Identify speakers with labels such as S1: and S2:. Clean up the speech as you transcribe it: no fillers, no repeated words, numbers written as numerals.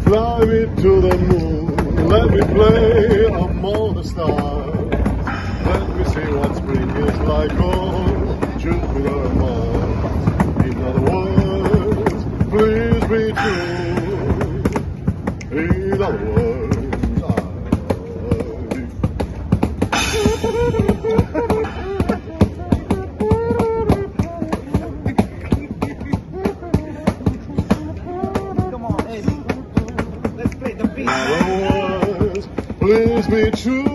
S1: Fly me to the moon, let me play among the stars. Let me see what spring is like on Jupiter and Mars. In other words, please be true. In other words,
S2: Come on, Eddie. Let's play the beat.
S1: please be true.